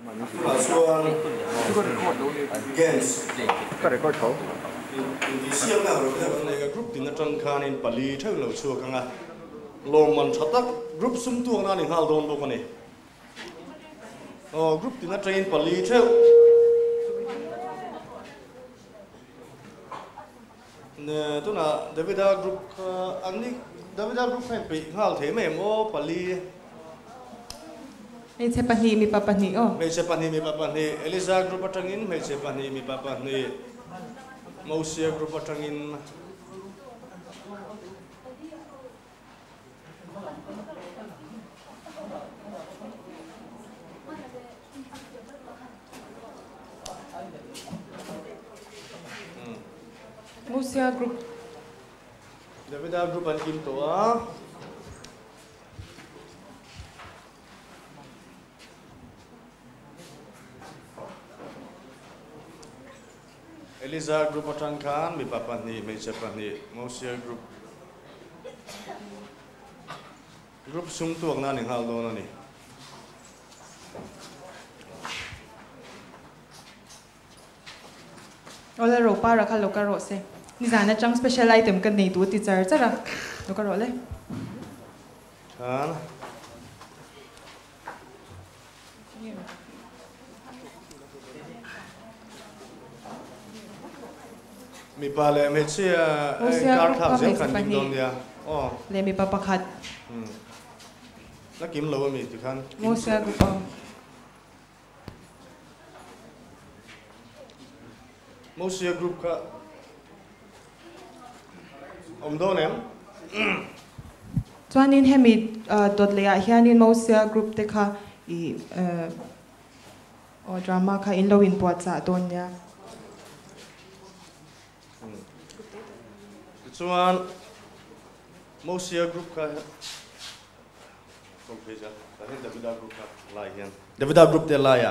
Soan Games. Di siang na ro na group tin na tang khan in pali thau lo chu kanga lom man thatak group sum tu na ni hal don lo kani group tin na train pali thau ne tu na Davida group angni Davida group fan pe hal the me mo pali me se pani mi papa ni me se pani mi papa ni Eliza group atangin me se pani mi papa ni Mausia group atangin Musia group Davida group an kim to Eliza group atang khan mi papa ni me se pani Mausia group sum tu na ni hal do na ni ola ro pa ra kha lo ka ro se ni zana chang special item kan nei tu ti char chara lo ka ro le khan mi pa le me che kar thak zen khan kim don ya le mi papa khat na kim lo mi ti khan Musia group Mausia group ka do nem chuanin hemi dot le a hianin Musia group te kha I drama kha in lo in puat cha ton ya chuan Mausia group ka kong pheja Davida group ka lai hian Davida group te lai ya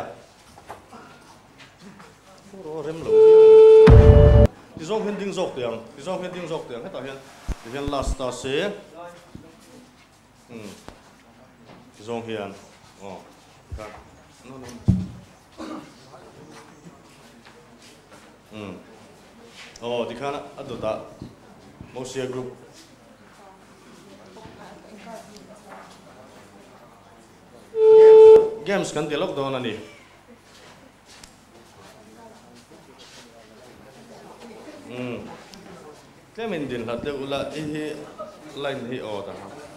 rem lo ti zong hen ding zok tiang heta hian last ta se ti zong hian ka no ti khana adu da Mausia group games kan ti lok don ani Kemin din hati ula ihi lain hi oda.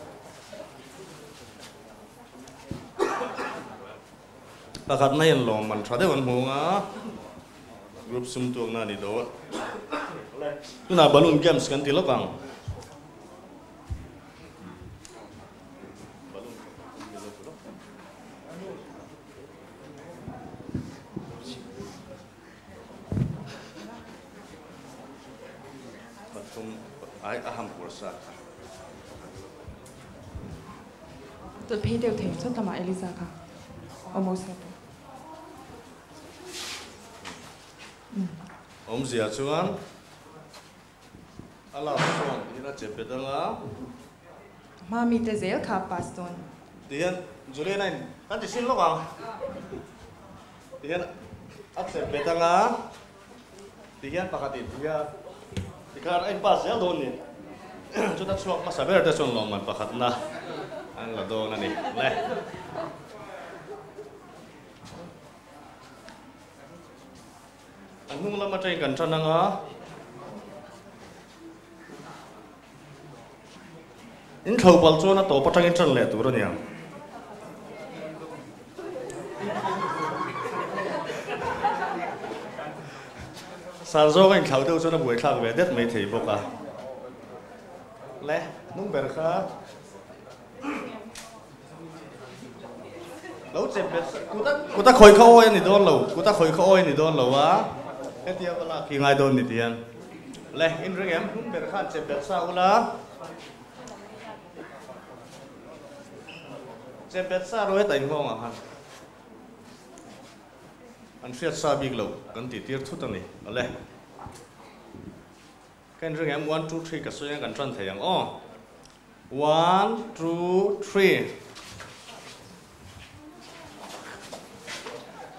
Pakat na yan long man trade wan hunga group sum tu na ni do. Tu na balloon games kan tilo kang. Ai aham kursa. to phe deu the chot tama Eliza kha almost zia chuan ala chuan ina chepedanga mami te zel kha paston tian July 9 kan ti sin lo ka tian at chepedanga tian pakati dia tikar ai pas ya don ni chuta chuak ma saber ta chon lo man pakhat na an la do na ni le an hung lama trai kan chananga in thau pal chona to patang in chan le tu ro niang san zo kan khau deu chona buai thak ve det mai thei boka le nung ber kha lo chep bet kuta khoi kha oi ni don lo kuta khoi kha oi ni don lo wa etia wala ki ngai don ni tian le in ring em nung ber khan chep bet sa ula chep bet sa ro tai ngong a han an fiat sa big lo kan ti tir thu ta ni le kan ring em 1 2 3 ka so yang kan tran thayang 1 2 3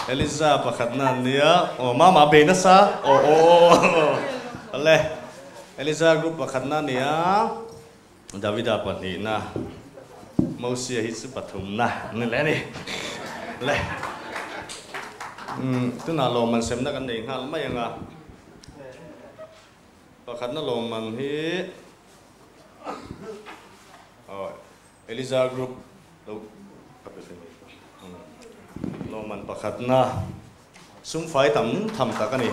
Eliza pakhatna nia mama be na sa ale Eliza group pakhatna nia Davida pati na Mausia hisu pathum na ni le ni le tu na lo man sem na kan nei ngal mai anga pakhatna lo man hi Eliza group lo lo man pakhatna sum fai tam tham ta ka ni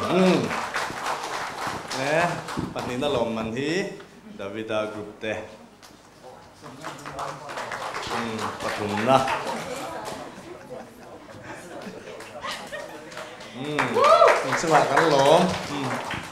ne pati na lo man hi Davida group te pathum na sema kan lo